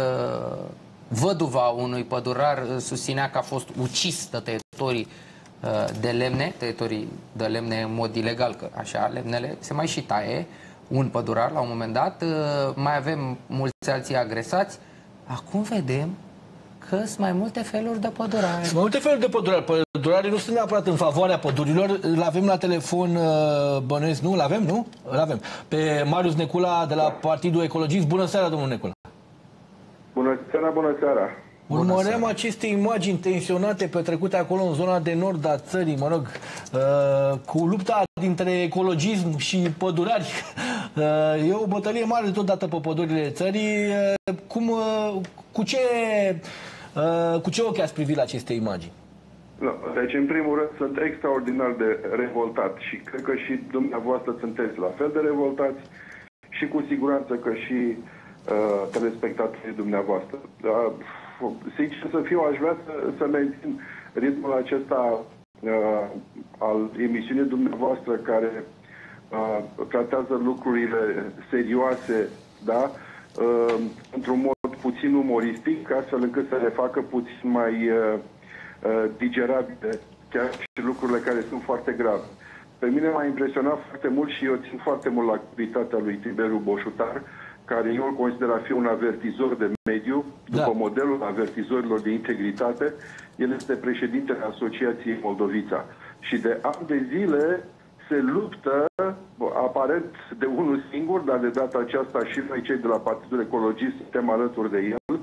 Văduva unui pădurar susținea că a fost ucis de tăietorii de lemne, tăietorii de lemne în mod ilegal, că așa lemnele se mai și taie. Un pădurar la un moment dat, mai avem mulți alții agresați. Acum vedem că sunt mai multe feluri de pădurari. Sunt mai multe feluri de pădurari. Pădurarii nu sunt neapărat în favoarea pădurilor. Îl avem la telefon, bănuiesc, nu? Îl avem, nu? Îl avem. Pe Marius Necula de la Partidul Ecologist. Bună seara, domnul Necula. Bună seara, bună seara. Urmăream aceste imagini tensionate petrecute acolo în zona de nord a țării, mă rog, uh, cu lupta dintre ecologism și pădurari. Uh, e o bătălie mare totodată pe pădurile țării. Uh, cum, uh, cu, ce, uh, cu ce ochi ați privit la aceste imagini? No, deci, în primul rând, sunt extraordinar de revoltat și cred că și dumneavoastră sunteți la fel de revoltați și cu siguranță că și uh, telespectatorii dumneavoastră. Uh, Sincer să fiu, aș vrea să, să mențin ritmul acesta uh, al emisiunii dumneavoastră care uh, tratează lucrurile serioase, da? Uh, într-un mod puțin umoristic, astfel încât să le facă puțin mai uh, uh, digerabile, chiar și lucrurile care sunt foarte grave. Pe mine m-a impresionat foarte mult și eu țin foarte mult la activitatea lui Tiberiu Boșutar, care eu îl consider a fi un avertizor de mediu, după da. modelul avertizorilor de integritate. El este președintele Asociației Moldovița. Și de ani de zile se luptă, aparent de unul singur, dar de data aceasta și noi cei de la Partidul Ecologist suntem alături de el,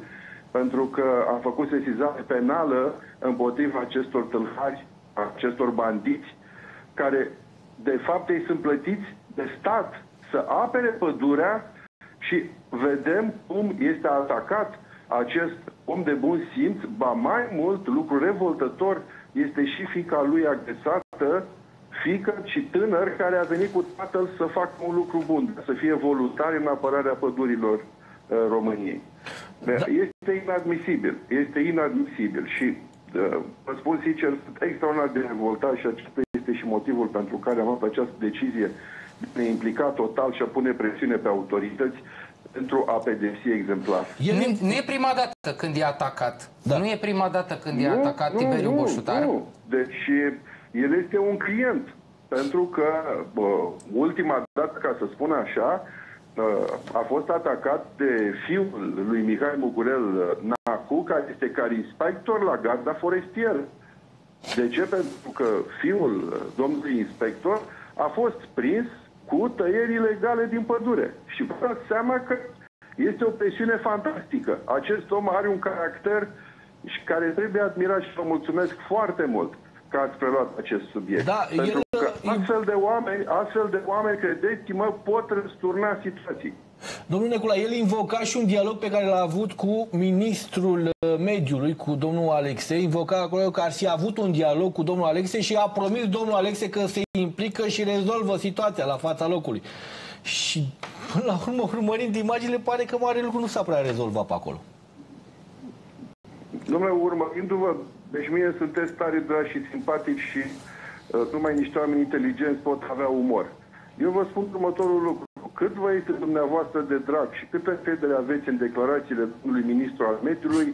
pentru că a făcut sesizare penală împotriva acestor tâlhari, acestor bandiți, care de fapt ei sunt plătiți de stat să apere pădurea și vedem cum este atacat acest om de bun simț, ba mai mult, lucru revoltător, este și fiica lui agresată, fiică și tânăr care a venit cu tatăl să facă un lucru bun, să fie voluntar în apărarea pădurilor uh, României. Da. Este inadmisibil, este inadmisibil și uh, vă spun sincer, sunt extraordinar de revoltat și acesta este și motivul pentru care am luat această decizie de a implica total și a pune presiune pe autorități pentru a pedepsi exemplar. Nu, nu e prima dată când e atacat. Da. Nu e prima dată când nu, e atacat nu, Tiberiu nu, Boșutar. Nu. Deci el este un client. Pentru că bă, ultima dată, ca să spun așa, a fost atacat de fiul lui Mihai Mugurel Nacu, care este car inspector la garda forestieră. De ce? Pentru că fiul domnului inspector a fost prins cu tăieri ilegale din pădure. Și vă dați seama că este o presiune fantastică. Acest om are un caracter și care trebuie admirat și vă mulțumesc foarte mult că ați preluat acest subiect. Da, pentru el, că astfel de oameni, astfel de oameni, credeți-mă, pot răsturna situații. Domnul Necula, el invoca și un dialog pe care l-a avut cu ministrul mediului, cu domnul Alexe. Invoca acolo că ar fi avut un dialog cu domnul Alexe și a promis domnul Alexe că se implică și rezolvă situația la fața locului. Și până la urmă, urmărind imaginile, pare că mare lucru nu s-a prea rezolvat pe acolo. Domnule, urmărindu-vă, deci mie sunteți tare dragi și simpatici și uh, numai niște oameni inteligenți pot avea umor. Eu vă spun următorul lucru. Cât vă este dumneavoastră de drag și câtă încredere aveți în declarațiile domnului ministru al mediului,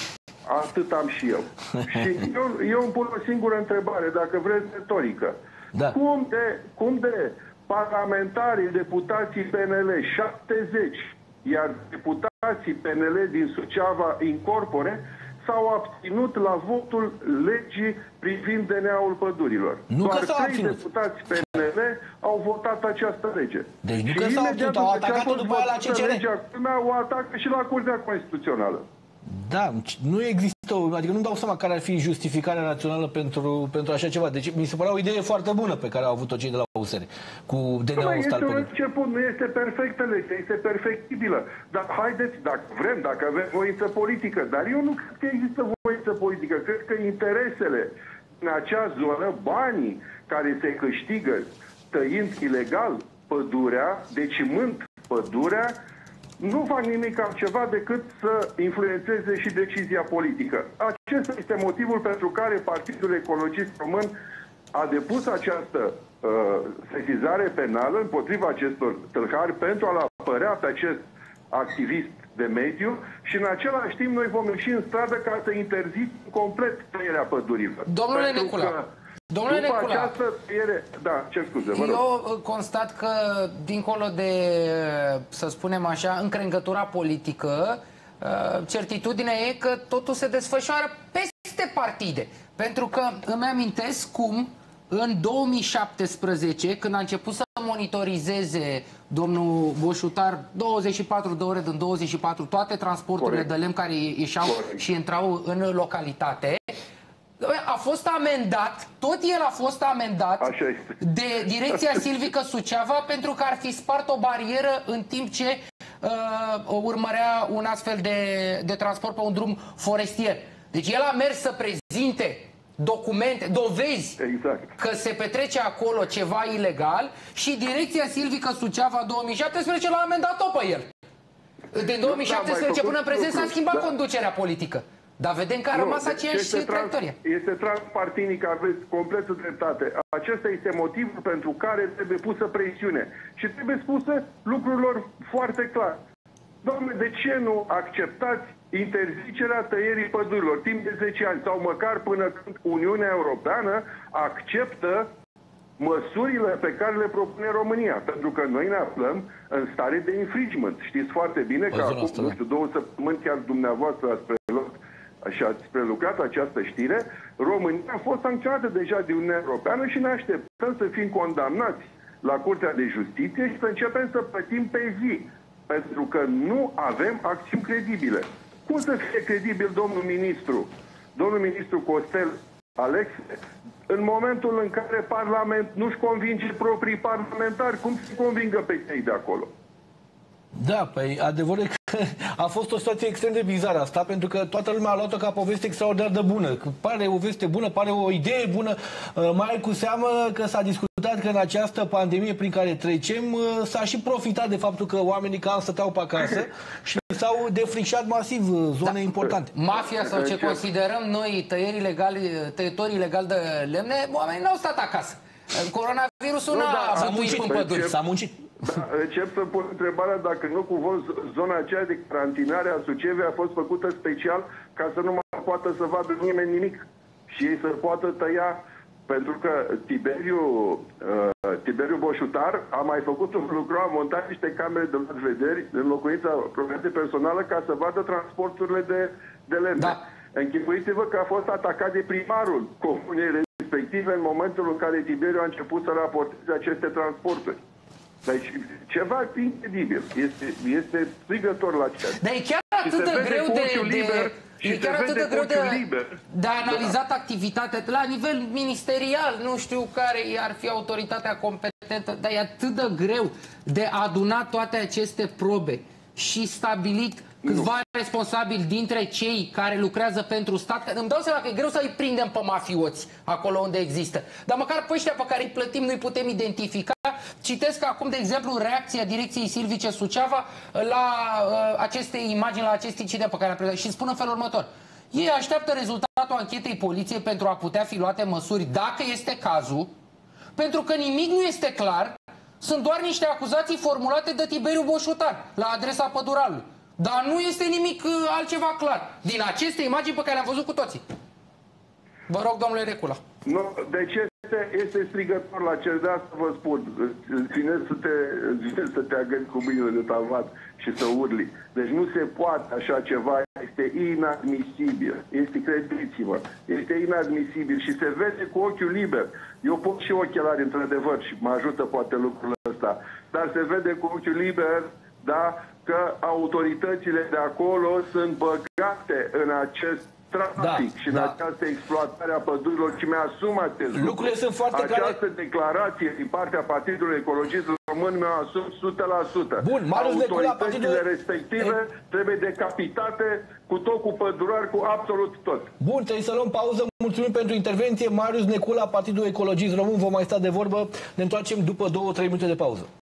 atât am și eu. Și eu, eu îmi pun o singură întrebare, dacă vreți retorică. Da. Cum de, cum de parlamentarii, deputații P N L, șaptezeci, iar deputații P N L din Suceava incorpore, s-au abținut la votul legii privind D N A-ul pădurilor. Nu Doar că s-au trei abținut. deputați P N L au votat această lege. Deci nu că s-au abținut, au atacat-o după aia la C C R. Legea, o atacă și la Curtea Constituțională. Da, nu există, adică nu dau seama care ar fi justificarea națională pentru, pentru așa ceva. Deci mi se părea o idee foarte bună pe care au avut-o cei de la U S R cu D N A-ul Este stat un pe început, nu este perfectă legea, este perfectibilă. Dar haideți, dacă vrem, dacă avem voință politică, dar eu nu cred că există voință politică, cred că interesele în acea zonă, banii care se câștigă tăind ilegal pădurea, decimând pădurea, nu fac nimic altceva decât să influențeze și decizia politică. Acesta este motivul pentru care Partidul Ecologist Român a depus această uh, sesizare penală împotriva acestor tâlhari pentru a-l apărea pe acest activist de mediu și în același timp noi vom ieși în stradă ca să interzicem complet tăierea pădurilor. Domnule Necula, Domnule După Necula, această tăiere... Da, ce scuze, vă rog. eu constat că, dincolo de, să spunem așa, încrengătura politică, certitudinea e că totul se desfășoară peste partide. Pentru că îmi amintesc cum în două mii șaptesprezece, când a început să monitorizeze domnul Boșutar douăzeci și patru de ore din douăzeci și patru toate transporturile Corect. de lemn care ieșeau Corect. și intrau în localitate, a fost amendat, tot el a fost amendat de Direcția Silvică Suceava pentru că ar fi spart o barieră în timp ce uh, urmărea un astfel de, de transport pe un drum forestier. Deci el a mers să prezinte documente, dovezi exact. că se petrece acolo ceva ilegal și Direcția Silvică Suceava două mii șaptesprezece l-a amendat-o pe el. Din două mii șaptesprezece până în prezent s-a schimbat da. conducerea politică. Dar vedem că a rămas nu, aceeași traiectorie. Este transpartinic, aveți completă dreptate. Acesta este motivul pentru care trebuie pusă presiune. Și trebuie spusă lucrurilor foarte clar. Doamne, de ce nu acceptați interzicerea tăierii pădurilor timp de zece ani sau măcar până când Uniunea Europeană acceptă măsurile pe care le propune România? Pentru că noi ne aflăm în stare de infringement. Știți foarte bine că acum, nu știu, două săptămâni chiar dumneavoastră ați preluat și ați prelucrat această știre, România a fost sancționată deja de Uniunea Europeană și ne așteptăm să fim condamnați la Curtea de Justiție și să începem să plătim pe zi. Pentru că nu avem acțiuni credibile. Cum să fie credibil domnul ministru, domnul ministru Costel Alexe, în momentul în care Parlament nu-și convinge proprii parlamentari, cum să convingă pe cei de acolo? Da, păi adevărul e că a fost o situație extrem de bizară asta, pentru că toată lumea a luat-o ca poveste extraordinar de bună. Că pare o veste bună, pare o idee bună, mai cu seamă că s-a discutat că în această pandemie prin care trecem s-a și profitat de faptul că oamenii cam stăteau pe acasă și s-au defrișat masiv zone da. importante. Mafia sau ce considerăm noi tăieri ilegali, tăietori ilegali de lemne, oamenii n-au stat acasă. Coronavirusul n-a da, muncit în păduri, s-a muncit. Da, încep să pun întrebarea dacă nu cumva zona aceea de carantinare a Suceavei a fost făcută special ca să nu mai poată să vadă nimeni nimic și ei să poată tăia, pentru că Tiberiu, uh, Tiberiu Boșutar a mai făcut un lucru, a montat niște camere de vederi în locuința proprietate personală ca să vadă transporturile de, de lemne. Da. Închipuiți-vă că a fost atacat de primarul comunei respective în momentul în care Tiberiu a început să raporteze aceste transporturi. Deci ceva incredibil. Este, este strigător la cer. Dar e chiar atât de greu de... de... E chiar atât de greu de, de analizat da. activitatea la nivel ministerial, nu știu care ar fi autoritatea competentă, dar e atât de greu de adunat toate aceste probe și stabilit câțiva responsabili dintre cei care lucrează pentru stat. Îmi dau seama că e greu să îi prindem pe mafioți acolo unde există. Dar măcar pe ăștia pe care îi plătim noi putem identifica. Citesc acum, de exemplu, reacția Direcției Silvice Suceava la uh, aceste imagini, la acest incident pe care am prezentat și spun în felul următor. Ei așteaptă rezultatul anchetei poliției pentru a putea fi luate măsuri, dacă este cazul, pentru că nimic nu este clar, sunt doar niște acuzații formulate de Tiberiu Boșutar la adresa păduralului. Dar nu este nimic uh, altceva clar din aceste imagini pe care le-am văzut cu toții. Vă rog, domnule Recula. Nu, deci este, este strigător la cer, de asta vă spun. Ține să te, să te agăți cu mâinile de tavat și să urli. Deci nu se poate așa ceva, este inadmisibil. Este, crediți-mă, este inadmisibil și se vede cu ochiul liber. Eu pot și ochelari, într-adevăr, și mă ajută poate lucrul ăsta, dar se vede cu ochiul liber, da, că autoritățile de acolo sunt băgate în acest trafic da, și în da. această exploatare a pădurilor și mi-asum acest lucru. Lucrurile sunt foarte Această care... declarație din partea Partidului Ecologist Român mi-o asum o sută la sută. Bun, Marius Necula, autoritățile Partidul... respective e... trebuie decapitate cu tot, cu pădurari, cu absolut tot. Bun, trebuie să luăm pauză. Mulțumim pentru intervenție. Marius Necula, Partidul Ecologist Român. Vom mai sta de vorbă. Ne întoarcem după două trei minute de pauză.